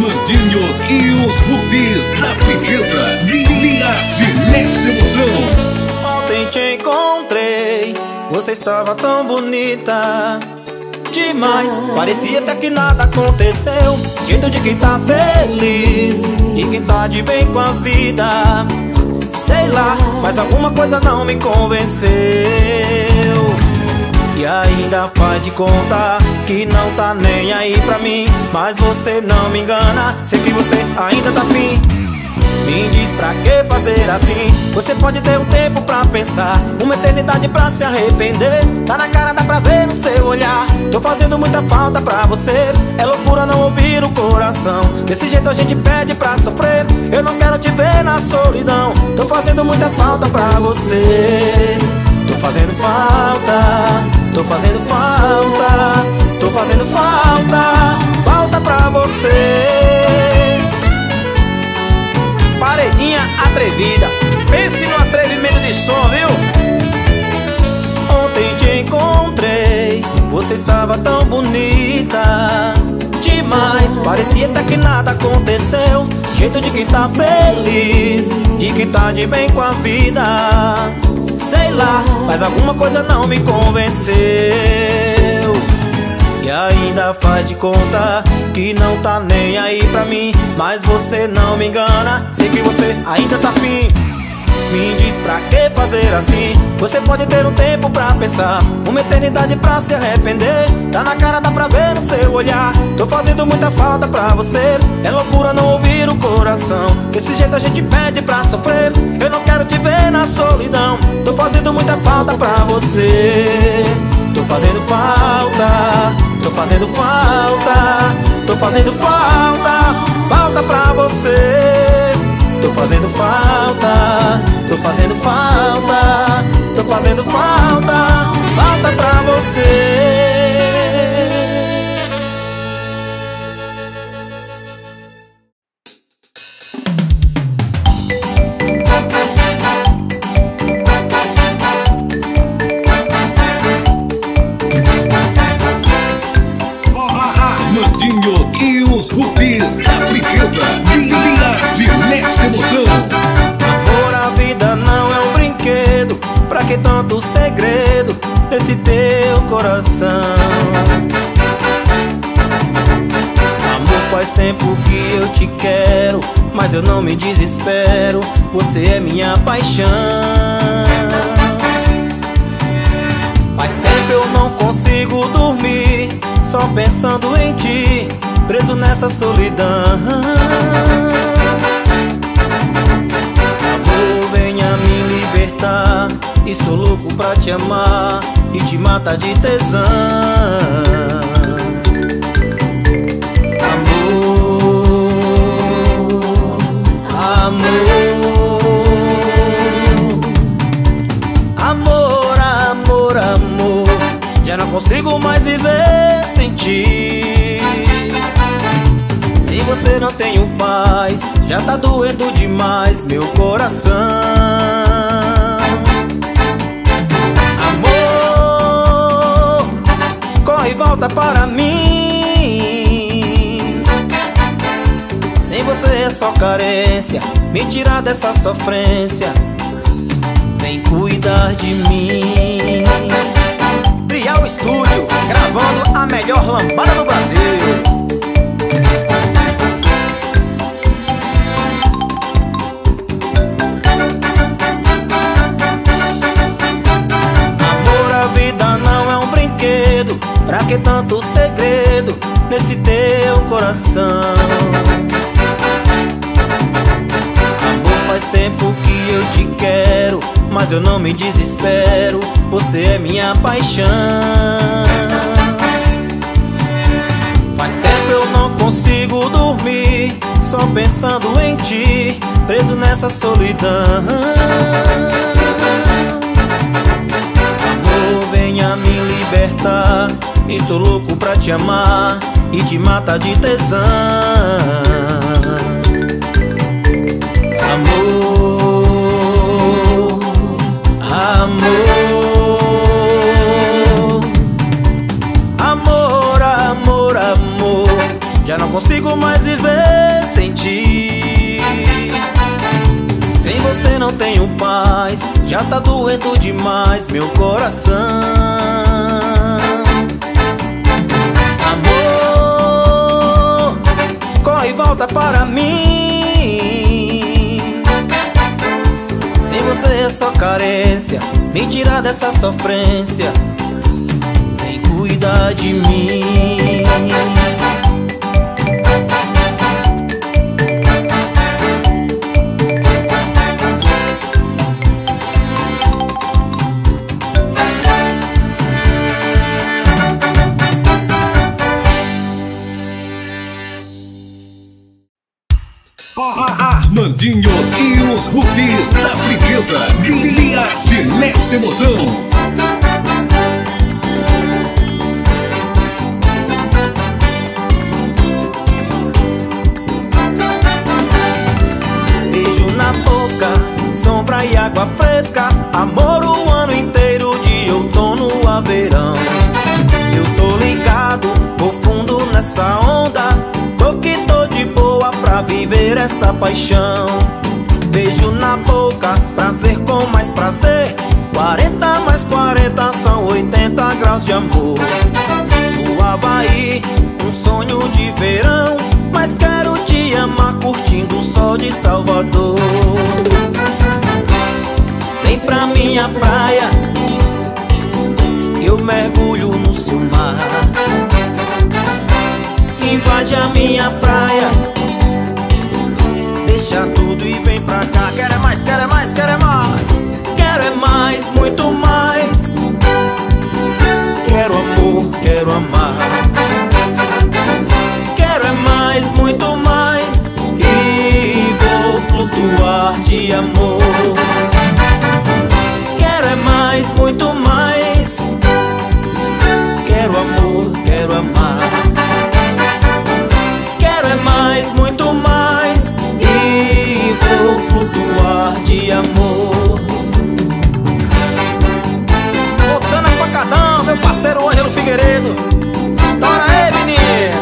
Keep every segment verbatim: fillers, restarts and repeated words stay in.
Armandinho e os Rubis da Princesa. Linha Celeste Emoção. Ontem te encontrei, você estava tão bonita demais, parecia até que nada aconteceu. Jeito de quem tá feliz, de quem tá de bem com a vida. Sei lá, mas alguma coisa não me convenceu. E ainda faz de conta que não tá nem aí pra mim, mas você não me engana, sei que você ainda tá afim. Me diz pra que fazer assim? Você pode ter um tempo pra pensar, uma eternidade pra se arrepender. Tá na cara, dá pra ver no seu olhar. Tô fazendo muita falta pra você, é loucura não ouvir o coração. Desse jeito a gente pede pra sofrer, eu não quero te ver na solidão. Tô fazendo muita falta pra você, tô fazendo falta, tô fazendo falta, tô fazendo falta, falta pra você. Paredinha atrevida, pense no atrevimento de som, viu? Ontem te encontrei, você estava tão bonita demais, parecia até que nada aconteceu. Jeito de quem tá feliz, de quem tá de bem com a vida. Sei lá, mas alguma coisa não me convenceu. E ainda faz de conta que não tá nem aí pra mim, mas você não me engana, sei que você ainda tá afim. Me diz pra que fazer assim? Você pode ter um tempo pra pensar, uma eternidade pra se arrepender. Tá na cara, dá pra ver no seu olhar. Tô fazendo muita falta pra você, é loucura não ouvir o coração. Desse jeito a gente pede pra sofrer, eu não quero te ver na solidão. Tô fazendo muita falta pra você, tô fazendo falta, tô fazendo falta, tô fazendo falta, falta pra você. Tô fazendo falta, tô fazendo falta, tô fazendo falta, falta pra você. Armandinho e os Rubis da Princesa. Linha Celeste Emoção. Amor, a vida não é um brinquedo, pra que tanto segredo nesse teu coração? Amor, faz tempo que eu te quero, mas eu não me desespero, você é minha paixão. Faz tempo eu não consigo dormir, só pensando em ti, preso nessa solidão. Amor, venha me libertar, estou louco pra te amar e te matar de tesão. Amor, amor, amor, amor, amor, já não consigo mais viver sem ti. Se você não tem um paz, já tá doendo demais meu coração. Amor, corre e volta para mim. Sem você é só carência, me tirar dessa sofrência, vem cuidar de mim. Trial Estúdio, gravando a melhor lambada do Brasil. Amor, a vida não é um brinquedo, pra que tanto segredo nesse teu coração? Amor, faz tempo que eu te quero, mas eu não me desespero, você é minha paixão. Faz tempo eu não consigo dormir, só pensando em ti, preso nessa solidão. Amor, venha me libertar, estou louco pra te amar e te matar de tesão. Amor, amor, amor, amor, amor, Já não consigo mais viver sem ti. Sem você não tenho paz, já tá doendo demais meu coração. Amor, corre e volta para mim. Sem você é só carência, me tira dessa sofrência, vem cuidar de mim. Armandinho e os Rubis da Princesa. Lia Celeste Emoção. Beijo na boca, sombra e água fresca, amor o ano inteiro, de outono a verão. Eu tô ligado, vou fundo nessa onda, tô que tô de boa pra viver essa paixão. Beijo na boca, prazer com mais prazer, quarenta mais quarenta são oitenta graus de amor. No Havaí, um sonho de verão, mas quero te amar curtindo o sol de Salvador. Vem pra minha praia, eu mergulho no seu mar. Invade a minha praia, deixa tudo e vem pra cá. Quero é mais, quero é mais, quero é mais. Quero é mais, muito mais. Quero amor, quero amar. Quero é mais, muito mais. E vou flutuar de amor. Quero é mais, muito mais. Quero amor, quero amar. Quero é mais, muito mais. E vou flutuar de amor. Voltando a Pacadão, meu parceiro Ângelo Figueiredo. Estoura aí, menino.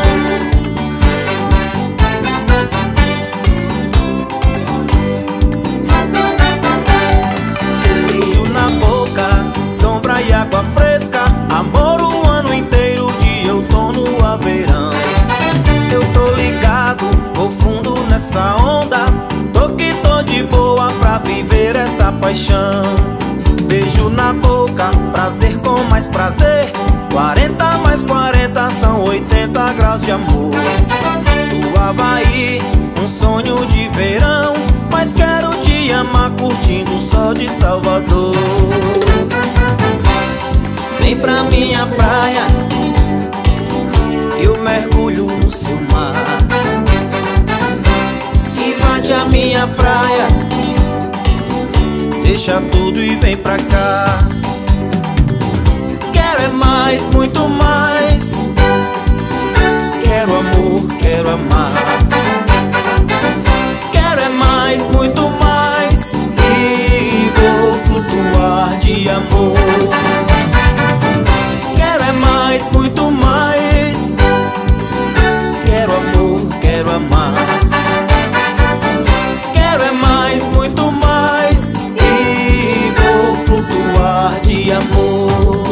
Beijo na boca, sombra e água fresca, amor o ano inteiro, de outono a verão. Eu tô ligado, vou fundo nessa onda, tô que tô de boa pra viver essa paixão. Beijo na boca, prazer com mais prazer, quarenta mais quarenta são oitenta graus de amor. Do Havaí, um sonho de verão, mas quero te amar curtindo o sol de Salvador. Vem pra minha praia, eu mergulho no seu mar. Invade a minha praia, deixa tudo e vem pra cá. Quero é mais, muito mais. Quero amor, quero amar. Quero é mais, muito mais. E vou flutuar de amor. Quero é mais, muito mais. Quero amor, quero amar. Quero é mais, muito mais. E vou flutuar de amor.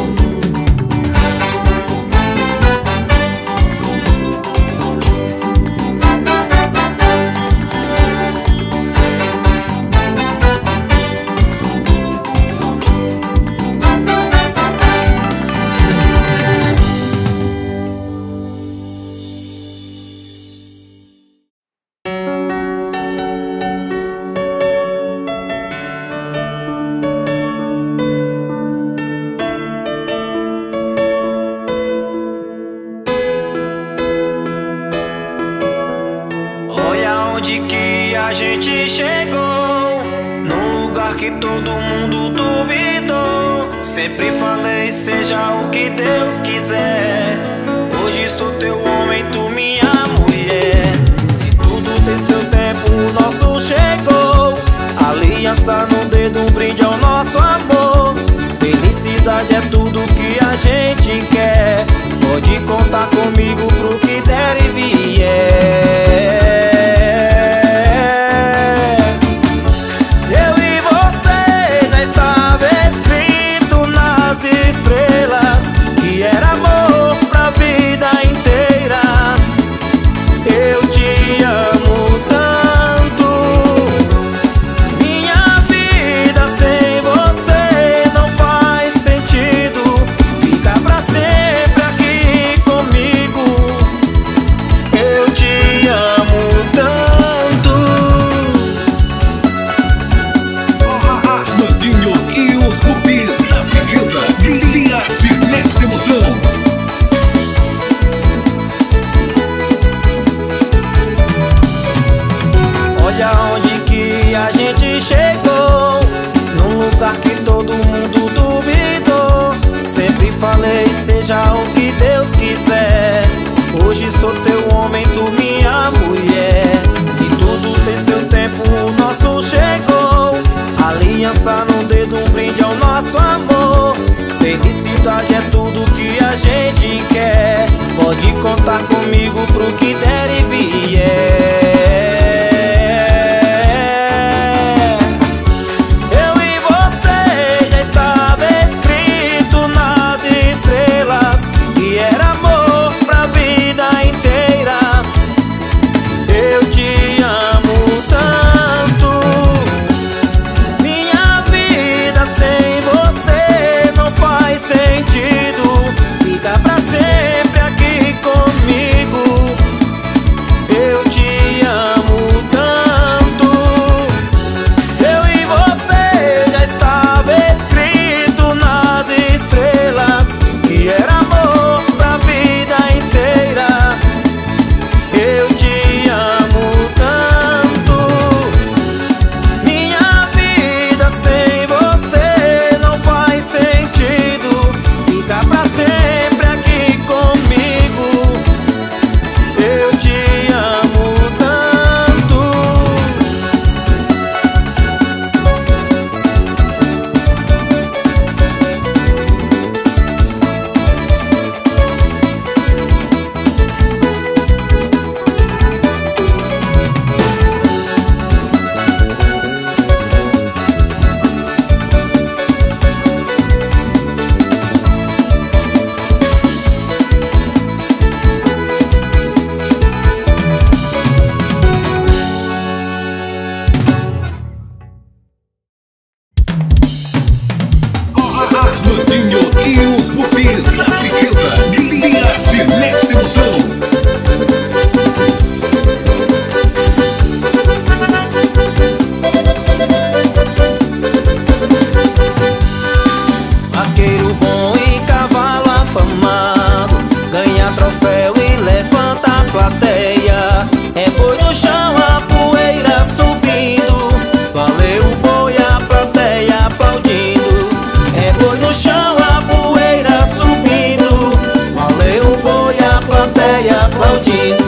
Sempre falei, seja o que Deus quiser. Hoje sou teu homem, tu minha mulher. Se tudo tem seu tempo, o nosso chegou. Aliança no dedo, um brinde ao nosso amor. Felicidade é tudo que a gente quer. Pode contar comigo pro que der e vier. saúde é o nosso amor. Felicidade é tudo que a gente quer. Pode contar comigo pro que der e vier. Eu e você já estava escrito nas estrelas que era amor pra vida inteira. Eu te amo tanto, minha vida sem você não faz sentido. Fica pra sempre aqui comigo. Eu te amo tanto. Eu e você já estava escrito nas estrelas que era amor pra vida inteira. Eu te amo tanto, minha vida sem você não faz sentido. Fica pra sempre aqui comigo. Eu te amo tanto. Armandinho e os Bufis da Princesa. Minha Gillette Emoção. Vaqueiro bom e cavalo afamado, ganha troféu e levanta a plateia. É boi no chão, a poeira subindo. Valeu o boi, a plateia aplaudindo. É boi no chão, a poeira subindo. Valeu o boi, a plateia aplaudindo.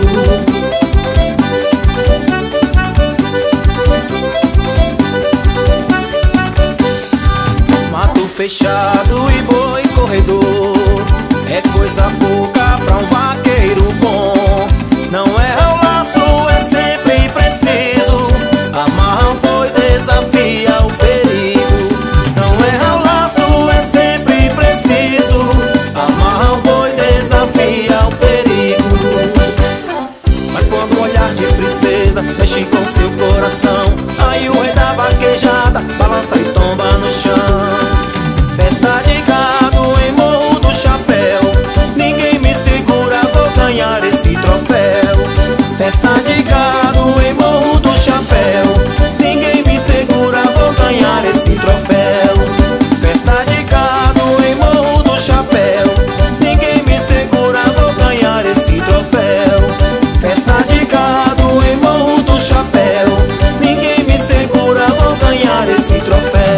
Mato fechado e boi corredor é coisa pouca pra um vaqueiro bom. Não erra o laço, é sempre preciso. Amarra o boi, desafia o perigo. Não erra o laço, é sempre preciso. Amarra o boi, desafia o perigo. Mas quando o olhar de princesa mexe com seu coração, aí o rei da vaquejada balança e tomba no chão. Festa de gado em Morro do Chapéu, ninguém me segura, vou ganhar esse troféu. Festa de gado em Morro do Chapéu, ninguém me segura, vou ganhar esse troféu. Festa de gado em Morro do Chapéu, ninguém me segura, vou ganhar esse troféu. Festa de gado em Morro do Chapéu, ninguém me segura, vou ganhar esse troféu.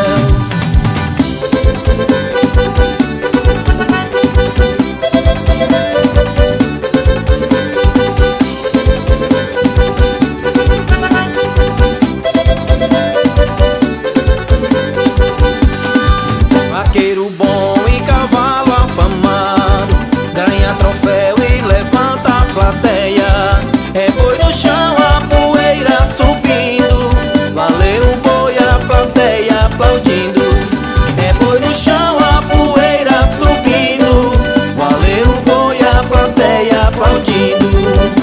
Vaqueiro bom e cavalo afamado, ganha troféu e levanta a plateia. É boi no chão, a poeira subindo. Valeu o boi, a plateia aplaudindo. É boi no chão, a poeira subindo. Valeu o boi, a plateia aplaudindo.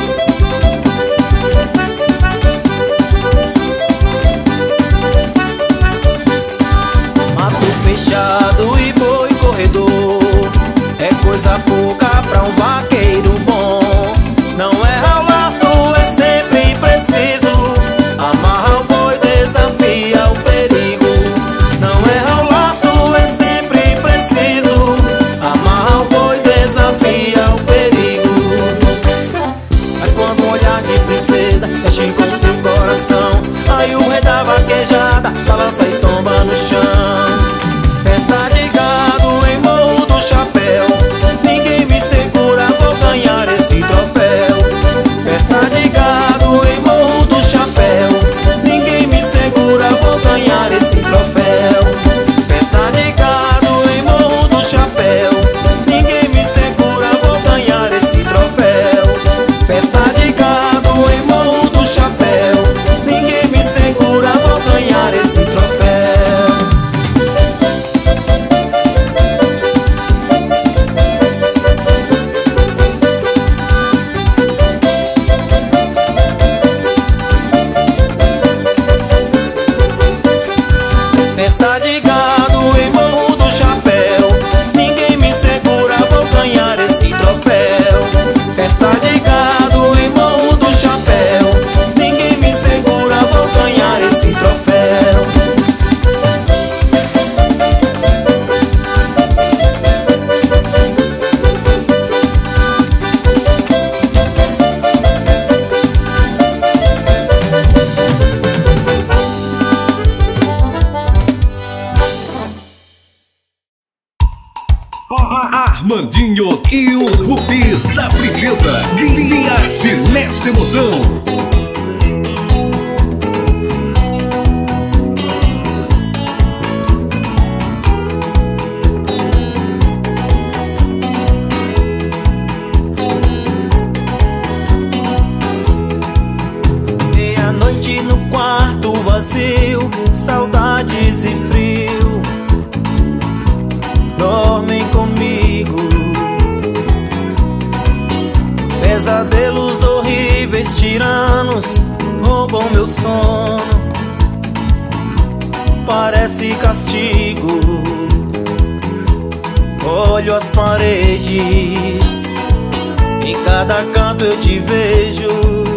Mato fechado e boi corredor é coisa pouca pra um vaqueiro bom. Não erra o laço, é sempre preciso. Amarra o boi, desafia o perigo. Não erra o laço, é sempre preciso. Amarra o boi, desafia o perigo. Mas quando o olhar de princesa mexe com seu coração, aí o rei da vaquejada balança e tomba no chão. Festa de gado em Morro do Chapéu, ninguém me segura, vou ganhar esse troféu. Festa Nandinho e os Rubis da Princesa. Guilherme nesta emoção. Meia-noite no quarto vazio, saudades e frio dormem comigo. Pesadelos horríveis, tiranos, roubam meu sono. Parece castigo. Olho as paredes, em cada canto eu te vejo.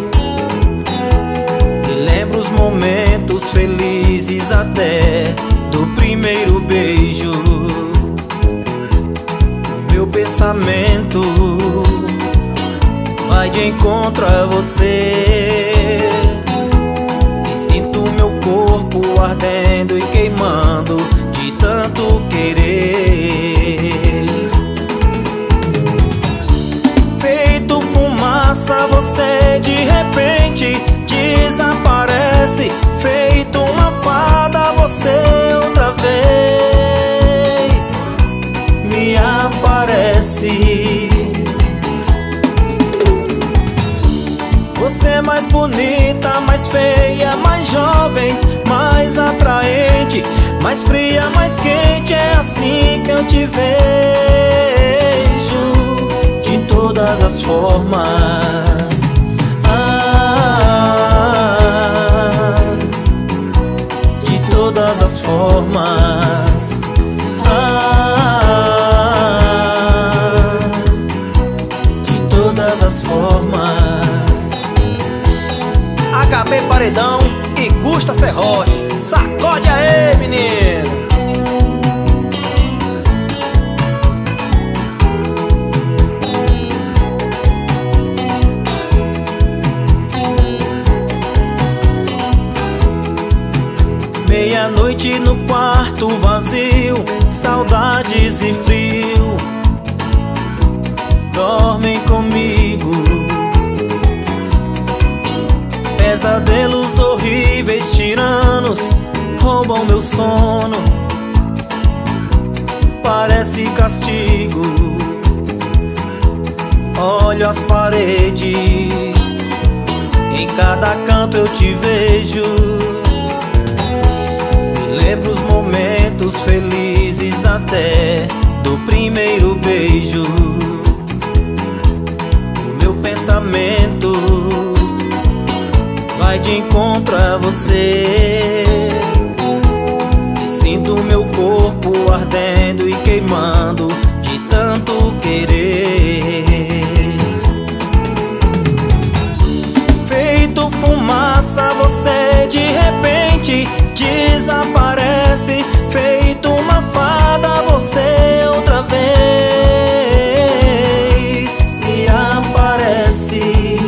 E lembro os momentos felizes até do primeiro beijo. Meu pensamento vai de encontro a você, e sinto meu corpo ardendo e queimando de tanto querer. Feito fumaça, você de repente desaparece. Feito uma fada, você outra vez me aparece. Você é mais bonita, mais feia, mais jovem, mais atraente, mais fria, mais quente. É assim que eu te vejo, de todas as formas. Ah, de todas as formas. Ah, de todas as formas. H B Paredão e Gusta Serrote, sacode aí, menino! Meia-noite no quarto vazio, saudades e frio dormem comigo. Pesadelos horríveis, tiranos, roubam meu sono. Parece castigo. Olho as paredes, em cada canto eu te vejo. Me lembro os momentos felizes até do primeiro beijo. O meu pensamento vai de encontro a você, e sinto meu corpo ardendo e queimando de tanto querer. Feito fumaça, você de repente desaparece. Feito uma fada, você outra vez me aparece.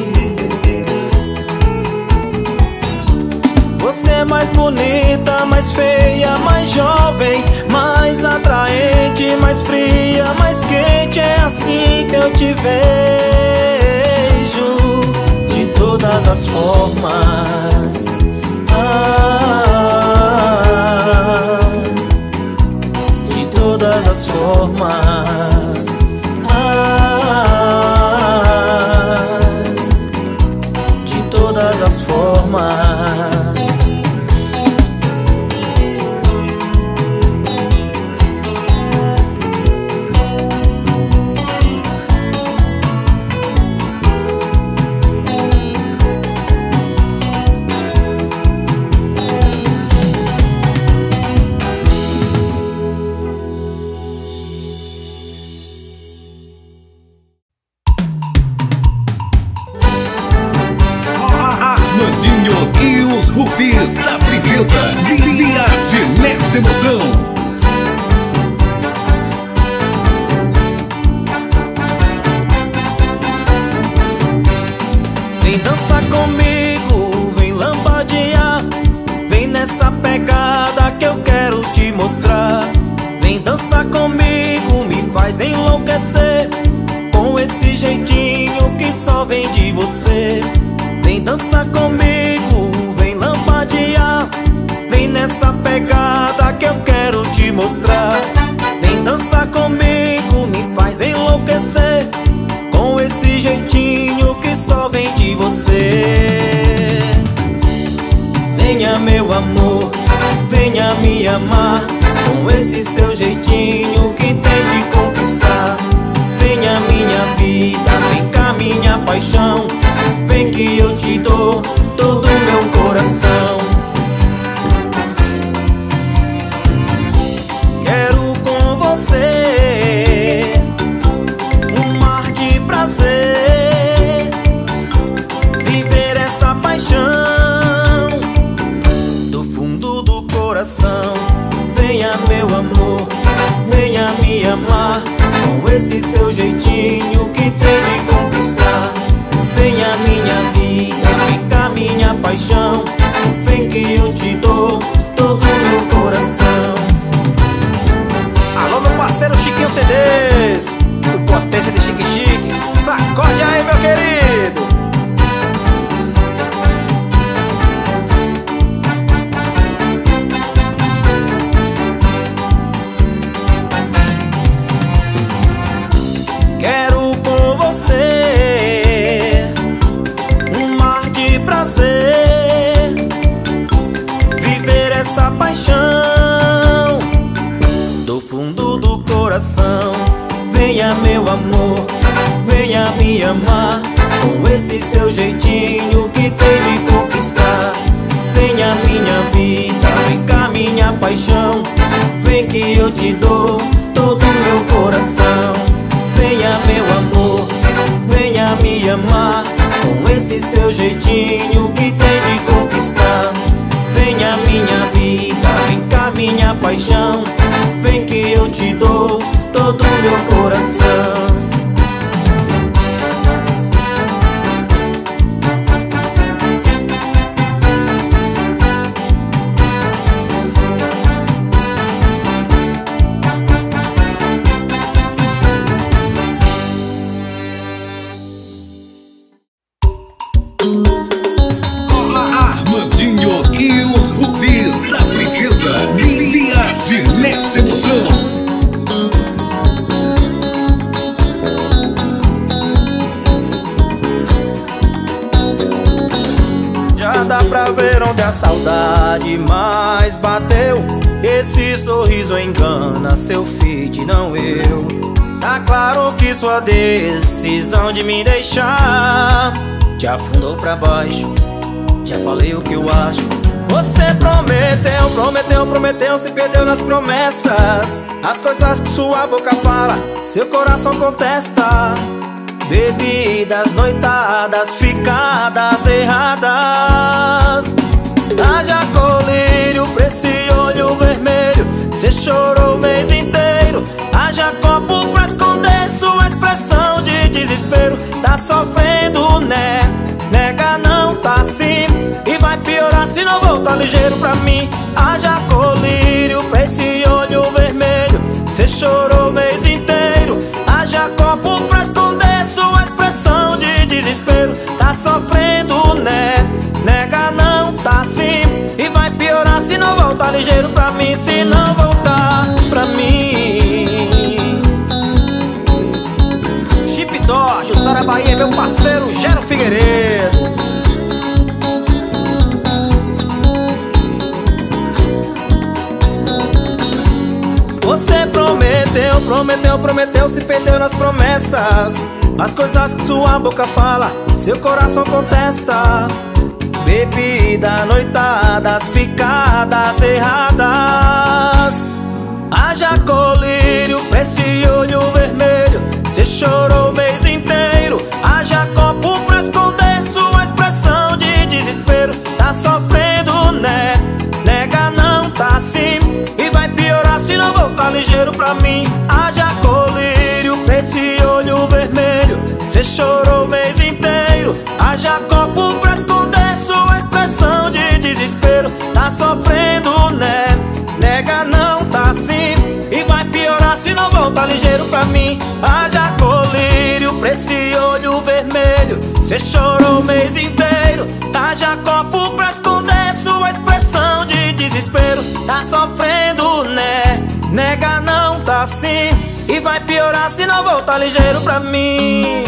Você é mais bonita, mais feia, mais jovem, mais atraente, mais fria, mais quente. É assim que eu te vejo, de todas as formas. Ah, de todas as formas. Ah, de todas as formas. E os Rubis da Princesa. Viagem nesta emoção. Vem dançar comigo, vem lambadear. Vem nessa pegada que eu quero te mostrar. Vem dançar comigo, me faz enlouquecer. esse jeitinho que só vem de você. Vem dançar comigo, vem lambadear, vem nessa pegada que eu quero te mostrar. Vem dançar comigo, me faz enlouquecer, com esse jeitinho que só vem de você. Venha meu amor, venha me amar, com esse seu jeitinho que tem de conquistar. Venha minha vida, vem cá minha paixão, vem que eu te dou todo o meu coração. Quero com você um mar de prazer, viver essa paixão do fundo do coração. Venha meu amor, venha me amar, com esse seu jeitinho que tem de conquistar. Venha minha vida, vem cá minha paixão, vem que eu te dou todo o meu coração. Alô meu parceiro Chiquinho C Ds, o potência de Chique Chique, sacode aí meu querido. Quero com você um mar de prazer, viver essa paixão do fundo do coração. Venha meu amor, venha me amar, com esse seu jeitinho que tem de conquistar. Venha minha vida, vem cá minha paixão, vem que eu te dou todo o meu coração. Venha meu amor, venha me amar, com esse seu jeitinho que tem de conquistar. Venha minha vida, vem cá minha paixão, vem que eu te dou todo o meu coração. Armandinho e os Rubis da Princesa. Viaje nesta emoção. Já dá pra ver onde a saudade mais bateu. Esse sorriso engana seu feed, não eu. Tá claro que sua decisão de me deixar te afundou pra baixo. Já falei o que eu acho. Você prometeu, prometeu, prometeu, se perdeu nas promessas. As coisas que sua boca fala, seu coração contesta. Bebidas, noitadas, ficadas erradas. Haja colírio pra esse olho vermelho, cê chorou o mês inteiro. Haja copo pra esconder sua expressão de desespero. Tá sofrendo, né? Nega não, tá assim, e vai piorar se não voltar ligeiro pra mim. Haja colírio pra esse olho vermelho, cê chorou o mês inteiro. Haja copo pra esconder sua expressão de desespero. Tá sofrendo, né? Nega não, tá assim, e vai piorar se não voltar ligeiro pra mim. Se não voltar pra mim. Chip Dodge, o Sara Bahia, meu parceiro Gero Figueiredo. Você prometeu, prometeu, prometeu, se perdeu nas promessas. As coisas que sua boca fala, seu coração contesta. Bebida, noitadas, ficadas erradas. Haja colírio pra esse olho vermelho, cê chorou o mês inteiro. Haja copo pra esconder sua expressão de desespero. Tá sofrendo, né? Nega não, tá assim, e vai piorar se não voltar ligeiro pra mim. Haja colírio pra esse olho vermelho, cê chorou o mês inteiro. Haja copo pra esconder sua expressão de desespero. Tá sofrendo, né? Nega não, tá assim, e vai piorar se não voltar ligeiro pra mim. Haja colírio pra esse Cê chorou o mês inteiro, haja copo pra esconder sua expressão de desespero. Tá sofrendo, né? Nega não tá assim, e vai piorar se não voltar ligeiro pra mim.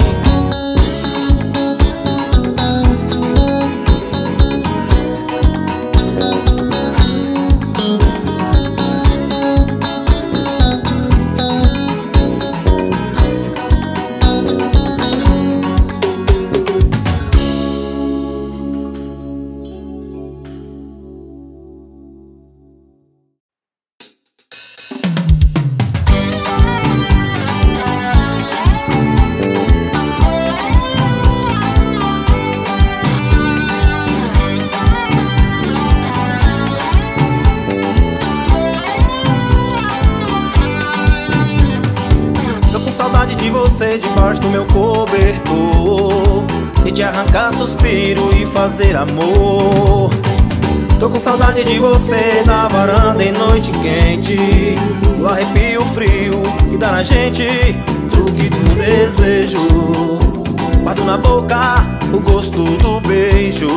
De você debaixo do meu cobertor, e de arrancar suspiro e fazer amor. Tô com saudade de você na varanda em noite quente, do arrepio frio que dá na gente, truque do desejo. Guardo na boca o gosto do beijo.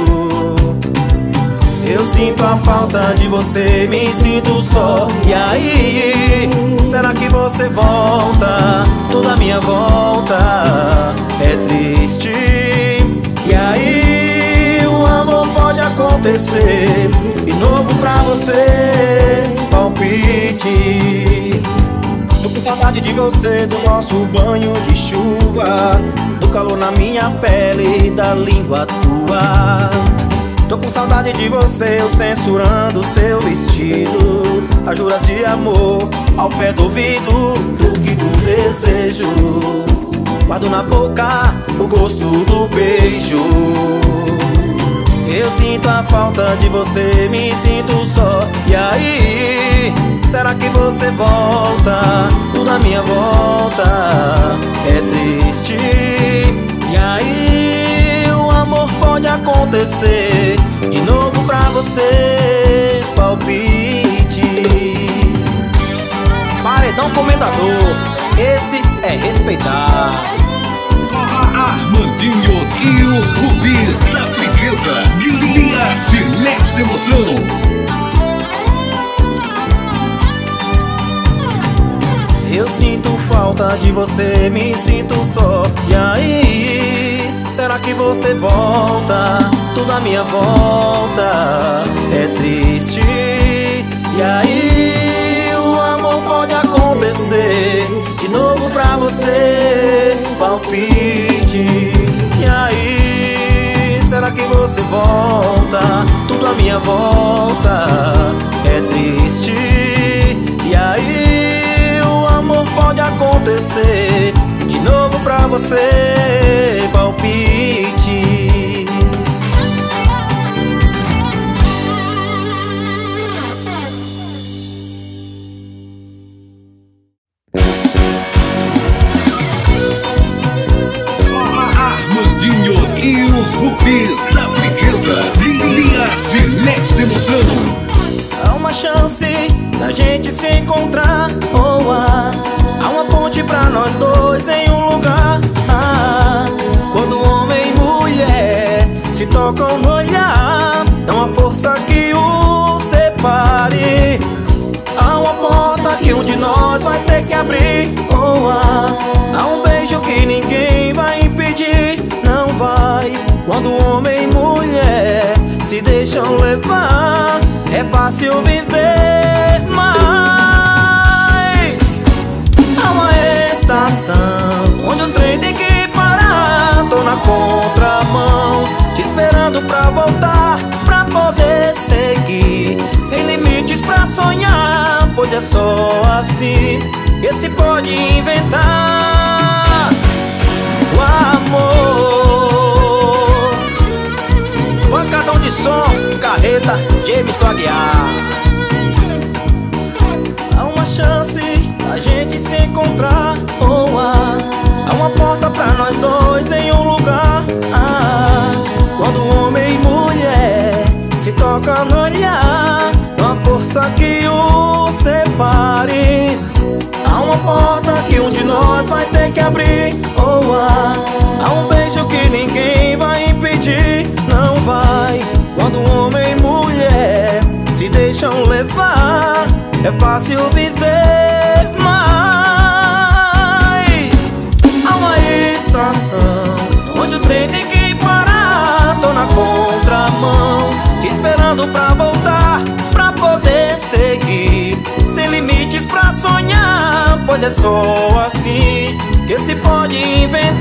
Eu sinto a falta de você, me sinto só. E aí, será que você volta? Toda a minha volta é triste. E aí, o amor pode acontecer de novo pra você, palpite. Tô com saudade de você, do nosso banho de chuva, do calor na minha pele e da língua tua. Tô com saudade de você, eu censurando seu vestido, as juras de amor ao pé do ouvido, truque do desejo. Guardo na boca o gosto do beijo. Eu sinto a falta de você, me sinto só. E aí, será que você volta? Tudo à minha volta é triste. E aí, o amor pode acontecer de novo pra você, palpite. Paredão Comendador, esse é respeitado. Armandinho e os Rubis da Princesa, Liarte nesta emoção. Eu sinto falta de você, me sinto só. E aí, será que você volta? Tudo à minha volta é triste. E aí, o amor pode acontecer de novo pra você, palpite. E aí, será que você volta? Tudo à minha volta é triste. E aí, o amor pode acontecer de novo pra você, palpite. Armandinho e os Rubis da Princesa, Liarte nesta emoção. Há uma chance da gente se encontrar, oh, ah, há uma ponte pra nós dois em um lugar, ah, quando homem e mulher se tocam no olhar, não há força que o separe. Há uma porta que um de nós vai ter que abrir, oh, ah, há um beijo que ninguém vai impedir, não vai. Quando homem e mulher se deixam levar, é fácil viver, mas há uma estação onde o trem tem que parar. Tô na contramão, te esperando pra voltar, pra poder seguir, sem limites pra sonhar, pois é só assim que se pode inventar o amor. Pancadão de som, carreta, James Aguiar. Há uma chance da gente se encontrar, oh, ah, há uma porta pra nós dois em um lugar, ah, quando homem e mulher se tocam no olhar, não há força que o separe. Há uma porta que um de nós vai ter que abrir, oh, ah, há um beijo que ninguém vai fácil viver, mas há uma estação onde o trem tem que parar. Tô na contramão, te esperando pra voltar, pra poder seguir, sem limites pra sonhar. Pois é só assim que se pode inventar